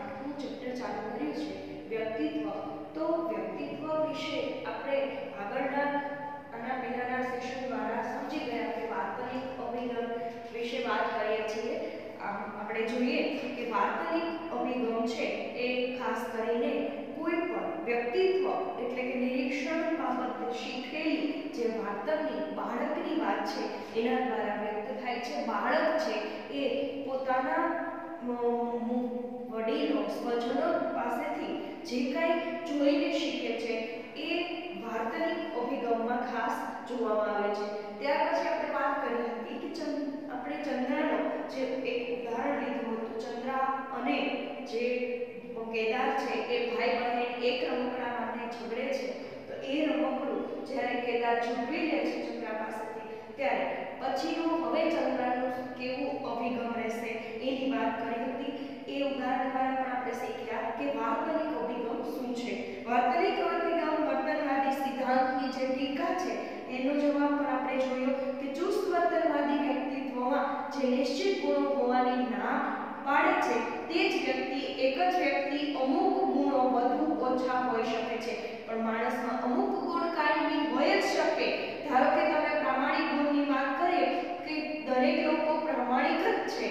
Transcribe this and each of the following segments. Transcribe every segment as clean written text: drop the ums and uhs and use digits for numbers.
આઠમું ચેપ્ટર ચાલુ કર્યું છે વ્યક્તિત્વ. તો વ્યક્તિત્વ વિશે આપણે આગળના આના પહેલાના સેશન દ્વારા સમજી ગયા કે વાર્તનિક અભિગમ વિશે વાત કરીએ છીએ. આપણે જોઈએ કે વાર્તનિક અભિગમ છે એ ખાસ કરીને કોઈ પણ વ્યક્તિત્વ એટલે કે નિરીક્ષણ બાબતે શીખેલી જે વાર્તકની બાળકની વાત છે એના દ્વારા વ્યક્ત થાય છે. બાળક છે એ પોતાના વડીલો સ્વજનો પાસેથી જે કાંઈ જોઈને શીખે છે એ વાર્તનિક અભિગમમાં ખાસ જોવામાં આવે છે. ત્યાર પછી આપણે વાત કરી હતી કે આપણે ચંદ્રાનો જે એક ઉદાહરણ લીધું હતું, ચંદ્રા અને જે કેદાર છે એ ભાઈ બહેન એક રમકડા માટે ઝઘડે છે. તો એ રમકડું જ્યારે કેદાર ઝૂંટવી લે છે ચંદ્રા પાસેથી, ત્યારે પછીનું હવે ચંદ્રાનું કેવું અભિગમ રહેશે એની વાત કરી હતી. એ ઉદાહરણ દ્વારા પણ આપણે શીખ્યા કે વાર્તનિક અભિગમ શું છે. વાર્તનિક અભિગમ વર્તનવાદી સિદ્ધાંતની જે ટીકા છે એનો જવાબ પણ આપણે જોયો કે ચુસ્ત વર્તનવાદી વ્યક્તિત્વમાં જે નિશ્ચિત ગુણો હોવાની ના પાડે છે તે જ વ્યક્તિ એક જ વ્યક્તિ અમુક ગુણો વધુ ઓછા હોઈ શકે છે, પણ માણસમાં અમુક ગુણ કાયમી હોય જ શકે. ધારો કે તમે પ્રામાણિક ગુણની વાત કરીએ કે દરેક લોકો પ્રામાણિક જ છે,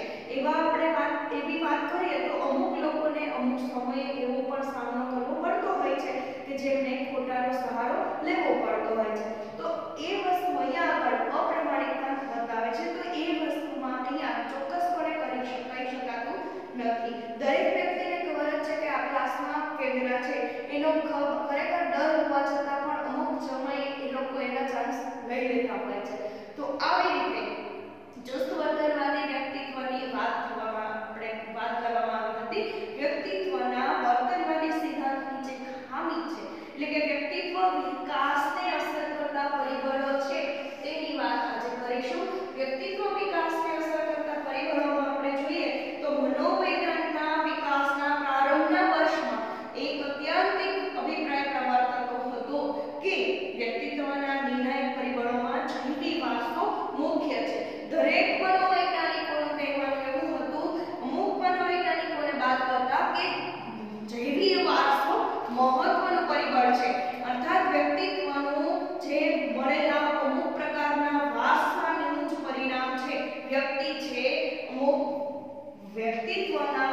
એવી વાત કરીએ તો અમુક લોકોને અમુક સમયે એવો પણ સામનો કરવો પડતો હોય છે કે જેમને ખોટાનો સહારો લેવો પડતો હોય છે. તો એ વસ્તુ અહીંયા આગળ અપ્રામાણિકતા બતાવે છે. તો એ વસ્તુમાં અહીંયા ચોક્કસપણે કહી શકાતું નથી. દરેક વ્યક્તિને ખબર જ છે કે આ ક્લાસમાં કેમેરા છે એનો ખરેખર ડર હોવા છતાં પણ અમુક સમયે એ લોકો એના ચાન્સ લઈ લેતા હોય છે. તો આવી રીતે ચુસ્ત વર્તનવાદી વ્યક્તિત્વની વાત કરવામાં આવી હતી. વ્યક્તિત્વના વર્તનવાદી સિદ્ધાંતની જે ખામી છે એટલે કે વ્યક્તિત્વ વિકાસને અસર કરતા પરિબળો છે તેની વાત આજે કરીશું. વ્યક્તિત્વ વિકાસને અસર કરતા પરિબળોમાં આપણે જોઈએ તો મનોવૈજ્ઞાનિકના વિકાસના પ્રારંભના વર્ષમાં એક અત્યંતિક અભિપ્રાય પ્રવર્તતો હતો કે વ્યક્તિત્વના નિર્ણાયક પરિબળોમાં જૈવિક વારસો મુખ્ય છે. દરેક મનોવૈજ્ઞાનિકોનું કહેવાનું એવું હતું, અમુક મનોવૈજ્ઞાનિકોને બાદ કરતા, કે જૈવિક વારસો મહત્વનું પરિબળ છે. અર્થાત વ્યક્તિત્વનું જે મળેલા અમુક પ્રકારના વારસાનું જ પરિણામ છે. વ્યક્તિ છે અમુક વ્યક્તિત્વના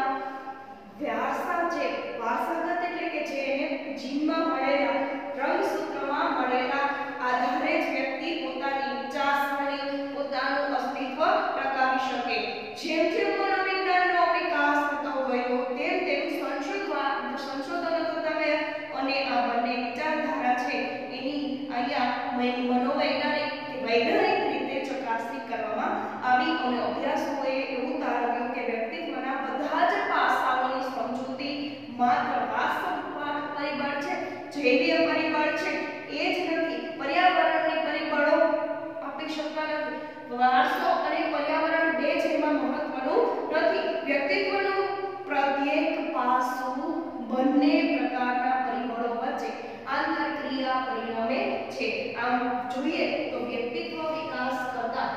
વારસાગત એટલે કે જે એને જીનમાં મળેલા રંગસૂત્રમાં મળેલા આધારે જ વ્યક્તિ પોતાની વિચારસરણી પોતાનું અસ્તિત્વ ટકાવી શકે. જેમ જેમ મનોવિજ્ઞાનનો વિકાસ થતો ગયો તેમ તેમ સંશોધનો થતા ગયા અને આ બંને વિચારધારા છે એની અહીંયા મનોવૈજ્ઞાનિક કે વૈજ્ઞાનિક રીતે ચકાસણી કરવામાં આવી અને અભ્યાસોએ એવું તારવ્યું કે વ્યક્તિત્વના બધા જ પાસાઓની સમજૂતી માત્ર વાસ્તવિક પરિબળ છે, જૈવિક પરિબળ છે એ જ નથી, પર્યાવરણની પરિબળો આપી શકતા નથી. વારસો અને પર્યાવરણ બે જ એમાં મહત્વનું નથી. વ્યક્તિત્વનું પ્રત્યેક પાસું બંને પ્રકારના પરિબળો વચ્ચે આંતરક્રિયા પરિણમે છે. આમ જોઈએ તો વ્યક્તિત્વ વિકાસ કરતા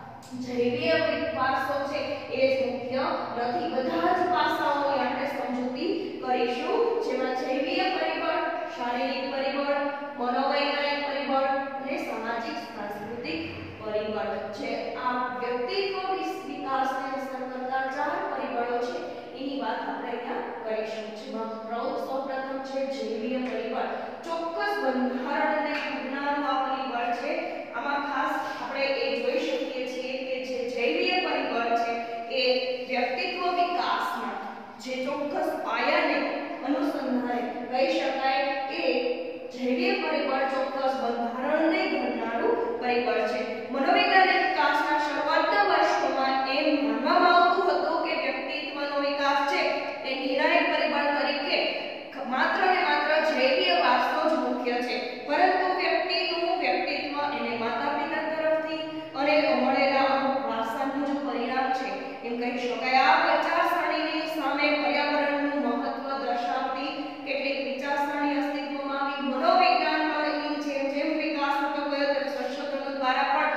જૈવિક વારસો છે એ જ મુખ્ય નથી. બધા જ પાસાઓની આપણે સમજૂતી કરીશું, જેમાં જૈવિક પરિબળ, શારીરિક પરિબળ, મનોવૈજ્ઞાનિક પરિબળ અને સામાજિક સાંસ્કૃતિક પરિબળ છે. આ વ્યક્તિત્વ વિકાસને અસર કરતા ચાર પરિબળો છે એની વાત આપણે અહીંયા કરીશું. જેમાં સૌપ્રથમ છે જૈવિક પરિબળ. ચોક્કસ બંધારણને ઘડનારું આ પરિબળ છે. આમાં ખાસ આપણે એ જોઈ શકીએ છીએ કે જે જૈવિક પરિબળ છે એ વ્યક્તિત્વ વિકાસમાં જે ચોક્કસ પાયાને અનુસંધાને કહી શકાય કે જૈવિક પરિબળ ચોક્કસ બંધારણને ઘડનારું પરિબળ છે. મનોવૈજ્ઞાનિક વિકાસના શરૂઆતના વર્ષોમાં એમ માનવામાં આવતું હતું કે વ્યક્તિત્વનો વિકાસ છે તે નિર્ણાયક પરિબળ તરીકે માત્ર ને માત્ર જૈવિક વારસો જ મુખ્ય છે, પરંતુ વ્યક્તિનું વ્યક્તિત્વ એને માતા-પિતા તરફથી અને મળેલા અમુક વારસાનું જ પરિણામ છે એમ કહી શકાય. આ વિચારસરણીની સામે પર્યાવરણનું મહત્વ દર્શાવતી કેટલીક વિચારસરણી અસ્તિત્વમાં આવી. મનોવિજ્ઞાનનો જેમ જેમ વિકાસ થતો ગયો તેમ સંશોધનો દ્વારા પણ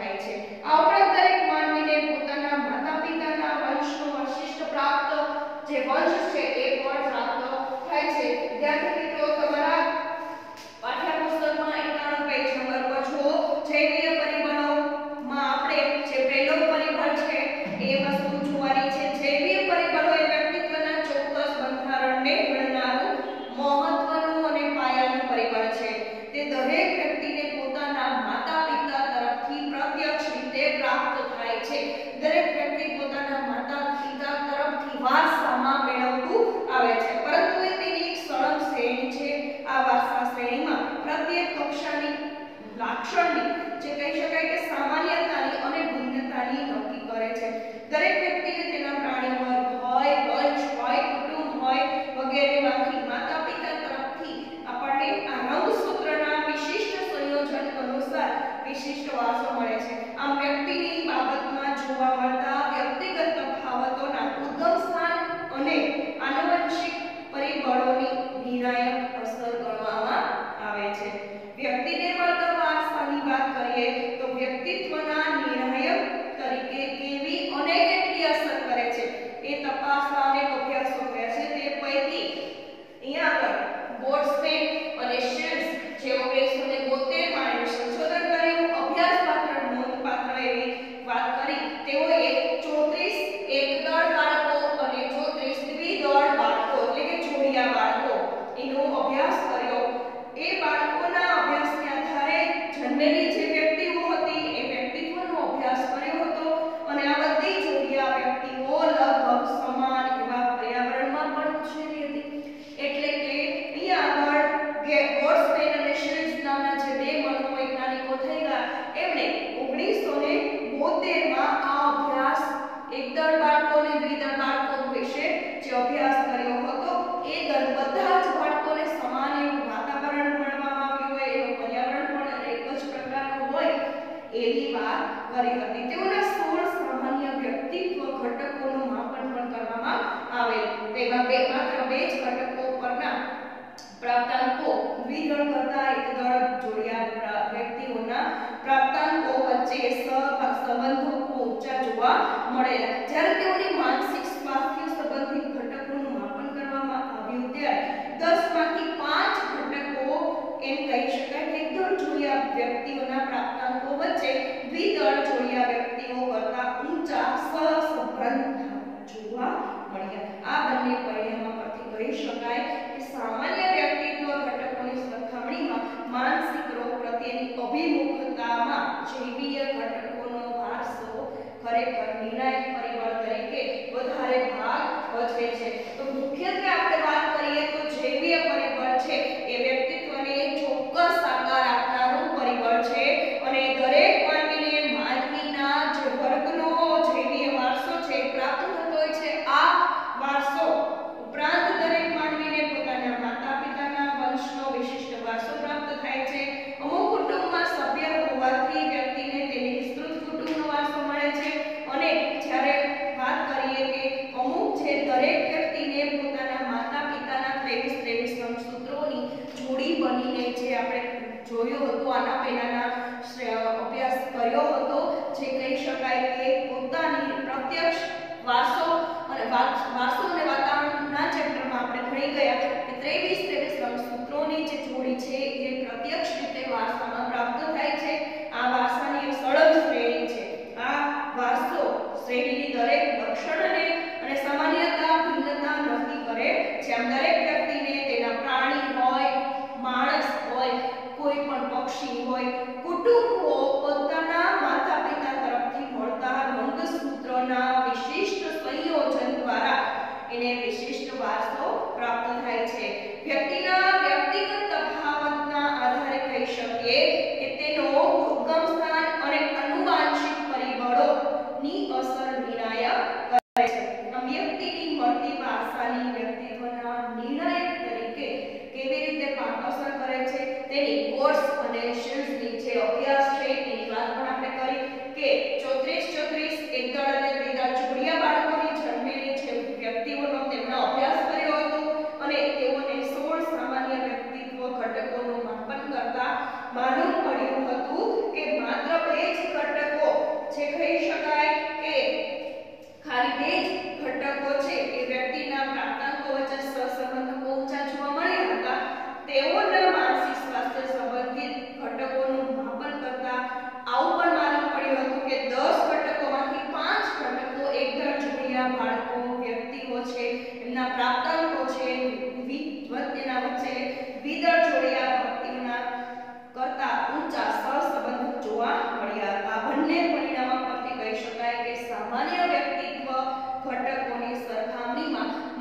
થાય છે। આ ઉપરાંત દરેક માનવીને પોતાના માતા-પિતાના વંશનો વૈશિષ્ટ પ્રાપ્ત જે વંશ છે એ પણ પ્રાપ્ત થાય છે। વિદ્યાર્થી મિત્રો, તમારા પાઠ્યપુસ્તકમાં 91 પેજ નંબર પર જો જૈવીય પરિબળોમાં આપણે જે પહેલો પરિબળ છે એ વસ્તુ જોવાની છે। જૈવીય પરિબળો એ વ્યક્તિત્વના ચોક્કસ બંધારણને ઘડનારું મહત્વનું અને પાયાનું પરિબળ છે। તે દરેક વ્યક્તિને પોતાના માતા-પિતા તરફથી પ્રત્યક્ષ રીતે પ્રાપ્ત થાય છે। દરેક વ્યક્તિ પોતાના માતા-પિતા તરફથી વારસામાં મેળવતું આવે છે, પરંતુ એ તેની એક સળંગ શ્રેણી છે। આ વારસા શ્રેણીમાં પ્રત્યેક કક્ષાની લાક્ષણની જે કહી શકાય કે સામાન્યતાની અને ભિન્નતાની નક્કી કરે છે। દરેક વ્યક્તિને તેના પ્રાણી વર્ગ હોય, વંશ હોય, કુટુંબ હોય વગેરેમાંથી માતા-પિતા તરફથી આપણને આ રંગસૂત્રના વિશિષ્ટ સંયોજન અનુસાર વિશિષ્ટ વારસો મળે છે। આમ વ્યક્તિની બાબતમાં જોવા મળતા વ્યક્તિગત તફાવતોના ઉદ્ગમ સ્થાન અને આનુવંશિક પરિબળોની નિર્ણાયક અસર ગણવામાં આવે છે। વ્યક્તિને મળતા વારસાની વાત કરીએ તો વ્યક્તિત્વના નિર્ણાયક તરીકે કેવી અને કેટલી અસર કરે છે એ તપાસવા અનેક અભ્યાસો થયા છે। તે પૈકી અહીંયા આગળ બોર્ડસ્મેન અને શિલ્ડ્સ જે 1972માં એનું સંશોધન કર્યું, અભ્યાસપાત્ર નોંધપાત્ર એવી વાત કરી। તેઓએ 34 એકદળ બાળકો અને 34 દ્વિદળ બાળકો એટલે કે જોડિયા બાળકો એનો અભ્યાસ કર્યો। એ બાળકોના અભ્યાસને આધારે જન્મેલી જે વ્યક્તિઓ હતી એ વ્યક્તિત્વનો અભ્યાસ કર્યો હતો અને આ બધી જોડિયા વ્યક્તિઓ લગભગ સમાન એવા પર્યાવરણમાં પણ ઉછરેલી હતી। એટલે કે અહીંયા આગળ બોર્ડસ્મેન અને શિલ્ડ્સ નામના જે બે મનોવૈજ્ઞાનિકો થઈ ગયા, એમણે 1972માં આ અભ્યાસ એકદળ બાળકો અને દ્વિદળ બાળકો વિશે જે અભ્યાસ કર્યો હતો એ બધા જ બાળકોને સમાન એવું વાતાવરણ મળવામાં આવ્યું હોય, એનું પર્યાવરણ પણ એક જ પ્રકારનું હોય એવી વાત કરી હતી। તેઓના 16 સામાન્ય વ્યક્તિત્વ ઘટકોનું માપન પણ કરવામાં આવેલ। તેમાં માત્ર બે જ ઘટકો પરના પ્રાપ્તાંકો દ્વિદળ કરતા એકદળ જોડિયા વ્યક્તિઓના પ્રાપ્તાંકો વચ્ચે સંબંધો ઊંચા જોવા મળેલા। જ્યારે તેઓની માનસિક સ્વાસ્થ્ય સંબંધિત ઘટકોનું માપન કરવામાં આવ્યું ત્યારે 10 માંથી 5 ઘટકો એમ કહી શકાય કે એકદળ જોડિયા વ્યક્તિઓના પ્રાપ્તાંકો વચ્ચે દ્વિદળ જોડિયા વ્યક્તિઓ કરતા ઊંચા સહસંબંધ જોવા મળ્યા। આ બંને પરિણામો પરથી કહી શકાય કે સામાન્ય વ્યક્તિત્વ ઘટકોની સરખામણીમાં માનસિક રોગ પ્રત્યેની અભિમુખતામાં જૈવીય ઘટકોનો વારસો ખરેખર નિર્ણાયક પરિબળ તરીકે વધારે ભાગ ભજવે છે। તો મુખ્યત્વે આપણે વાત કરીએ તો જૈવીય પરિબળ છે એ વ્યક્તિત્વને ચોક્કસ આકાર આપનારું પરિબળ છે અને દરેક માનવીને માનવીના જે વર્ગનો જૈવીય વારસો છે પ્રાપ્ત થતો હોય છે। આ વારસો ઉપરાંત દરેક માનવીને પોતાના માતા-પિતાના વંશનો વિશિષ્ટ વારસો પ્રાપ્ત થાય છે। અમુક કુટુંબમાં સભ્ય હોવાથી વ્યક્તિને તેની વિસ્તૃત કુટુંબનો વારસો મળે છે અને જ્યારે વાત કરીએ કે અમુક જે દરેક વ્યક્તિને પોતાના માતા-પિતાના 23 રંગસૂત્રોની જોડી બનીને જે આપણે જોયું હતું આના પહેલાના અભ્યાસ કર્યો હતો, જે કહી શકાય કે પોતાની પ્રત્યક્ષ વારસો અને વાતાવરણના ચેપ્ટરમાં આપણે ભણી ગયા કે 23 રંગસૂત્રોની જે જોડી છે એ પ્રત્યક્ષ રીતે વારસામાં પ્રાપ્ત થાય છે। આ વારસાની એક સળંગ શ્રેણી છે। આ વારસો શ્રેણીની દરેક લક્ષણને અને સામાન્યતા ભિન્નતા નક્કી કરે છે। આમ દરેક વ્યક્તિને તેના પ્રાણી હોય, માણસ હોય, કોઈ પણ પક્ષી હોય, કુટુંબો પોતાના માતા-પિતા તરફથી મળતા રંગસૂત્રના વિશિષ્ટ સંયોજન દ્વારા એને વિશિષ્ટ વારસો પ્રાપ્ત થાય છે। વ્યક્તિના વ્યક્તિગત તફાવતના આધારે કહી શકીએ કે તેનો ઉદ્ગમ સ્થાન અને આનુવંશિક પરિબળોની અસર નિર્ણાયક કરે છે। આમ વ્યક્તિની મળતી વારસાની વ્યક્તિત્વના નિર્ણાયક તરીકે કેવી રીતે અસર કરે છે તેની કોર્સ અને શિલ્ડ્સની જે અભ્યાસ છે એની વાત પણ આપણે કરી કે 34 એકદળ અને દ્વિદળ જોડિયા બાળકોની જન્મેલી જે વ્યક્તિઓનો તેમનો અભ્યાસ કર્યો હતો અને તેઓને 16 સામાન્ય વ્યક્તિત્વ ઘટકોનું માપન કરતા માલુમ પડ્યું હતું કે માત્ર બે જ ઘટકો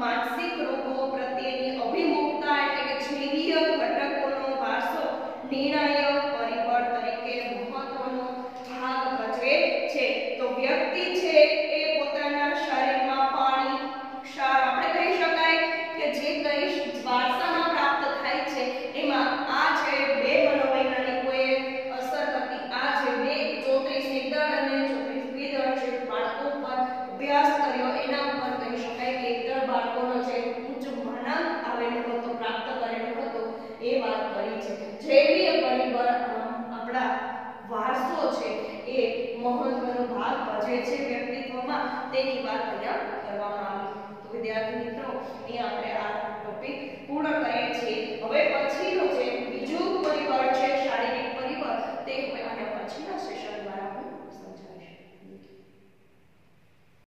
માનસિક રોગો પ્રત્યેની અભિમુખતા એટલે કે જૈવીય ઘટકોનો વારસો નિર્ણાયક પરિબળ તરીકે મહત્વનો ભાગ ભજવે છે. તો વ્યક્તિ છે એ પોતાના શરીરમાં પાણી, ક્ષાર, આપણે કહી શકાય કે જે કંઈ વારસામાં પ્રાપ્ત થાય છે એમાં આ જે બે મનોવૈજ્ઞાનિકોએ અસર હતી, આ જે બે 34 એકદળ અને 34 દ્વિદળ જે બાળકો પર અભ્યાસ કર્યો, એના ઉપર કહી શકાય કે એકદળ બાળકોનો જે ઉચ્ચ માનાંક આવેલો હતો, પ્રાપ્ત કરેલો હતો, એ વાત કરી છે. જૈવીય પરિબળ આપણા વારસો છે એ મહત્વનો ભાગ ભજવે છે વ્યક્તિત્વમાં, તેની વાત અહીંયા કરવામાં આવી. તો વિદ્યાર્થી મિત્રો, અહીં આપણે આ ટોપિક પૂર્ણ કરીએ છીએ. હવે પછીનો જે